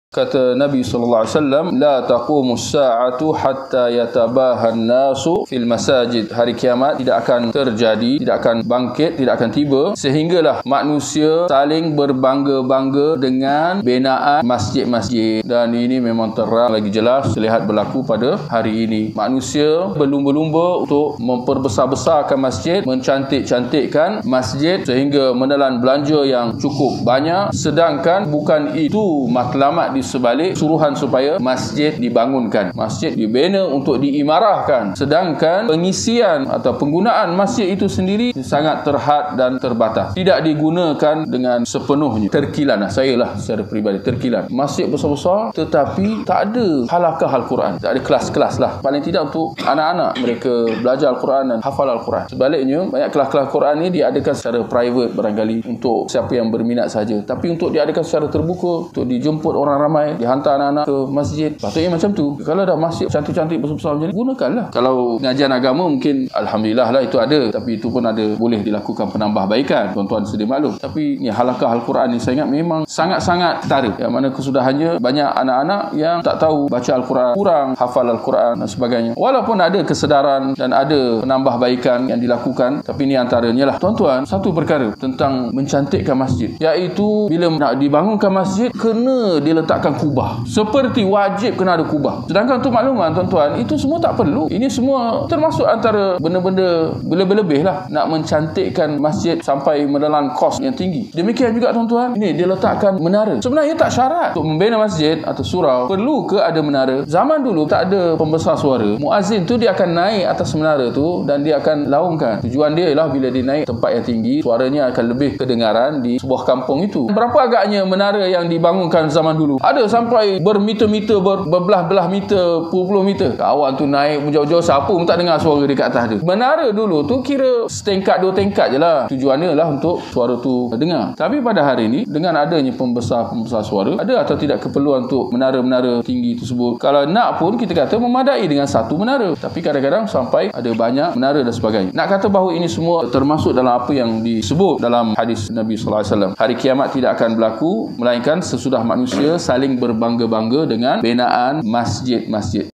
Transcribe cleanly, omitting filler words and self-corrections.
Kata Nabi SAW, la taqumus sa'atu hatta yatabahan nasu fil masajid. Hari kiamat tidak akan terjadi, tidak akan bangkit, tidak akan tiba sehinggalah manusia saling berbangga-bangga dengan binaan masjid-masjid. Dan ini memang terang lagi jelas terlihat berlaku pada hari ini. Manusia berlumba-lumba untuk memperbesar-besarkan masjid, mencantik-cantikkan masjid sehingga menelan belanja yang cukup banyak, sedangkan bukan itu matlamat di sebalik suruhan supaya masjid dibangunkan, masjid dibina untuk diimarahkan, sedangkan pengisian atau penggunaan masjid itu sendiri sangat terhad dan terbatas, tidak digunakan dengan sepenuhnya. Terkilan saya lah secara peribadi terkilan masjid besar-besar tetapi tak ada halakah Al-Quran, tak ada kelas-kelas lah, paling tidak untuk anak-anak mereka belajar Al-Quran dan hafal Al-Quran. Sebaliknya banyak kelas-kelas Quran ni diadakan secara private barangkali untuk siapa yang berminat saja, tapi untuk diadakan secara terbuka, untuk dijemput orang ramai, dihantar anak-anak ke masjid, patutnya macam tu. Kalau dah masjid cantik-cantik besar-besar macam ni, gunakanlah. Kalau pengajian agama mungkin alhamdulillah lah itu ada, tapi itu pun ada boleh dilakukan penambahbaikan, tuan-tuan sedia maklum. Tapi ni halakah Al-Quran ni saya ingat memang sangat-sangat ketara, yang mana kesudahannya banyak anak-anak yang tak tahu baca Al-Quran, kurang hafal Al-Quran dan sebagainya. Walaupun ada kesedaran dan ada penambahbaikan yang dilakukan, tapi ni antaranya lah tuan-tuan, satu perkara tentang mencantikkan masjid, iaitu bila nak dibangunkan masjid kena diletakkan kubah, seperti wajib kena ada kubah. Sedangkan untuk makluman tuan-tuan, itu semua tak perlu. Ini semua termasuk antara benda-benda berlebih-lebih lah nak mencantikkan masjid sampai menelan kos yang tinggi. Demikian juga tuan-tuan, ini dia letakkan menara. Sebenarnya tak syarat untuk membina masjid atau surau perlu ke ada menara. Zaman dulu tak ada pembesar suara, muazzin tu dia akan naik atas menara tu dan dia akan laungkan. Tujuan dia ialah bila dia naik tempat yang tinggi, suaranya akan lebih kedengaran di sebuah kampung itu. Berapa agaknya menara yang dibangunkan zaman dulu? Ada sampai bermeter-meter, berbelah-belah meter, puluh-puluh meter. Kawan tu naik jauh-jauh, siapa pun tak dengar suara dekat atas dia. Menara dulu tu kira setingkat dua tingkat je lah. Tujuannya lah untuk suara tu dengar. Tapi pada hari ini dengan adanya pembesar suara, ada atau tidak keperluan untuk menara-menara tinggi tersebut? Kalau nak pun kita kata memadai dengan satu menara, tapi kadang-kadang sampai ada banyak menara dan sebagainya. Nak kata bahawa ini semua termasuk dalam apa yang disebut dalam hadis Nabi SAW. Hari kiamat tidak akan berlaku melainkan sesudah manusia saling berbangga-bangga dengan binaan masjid-masjid.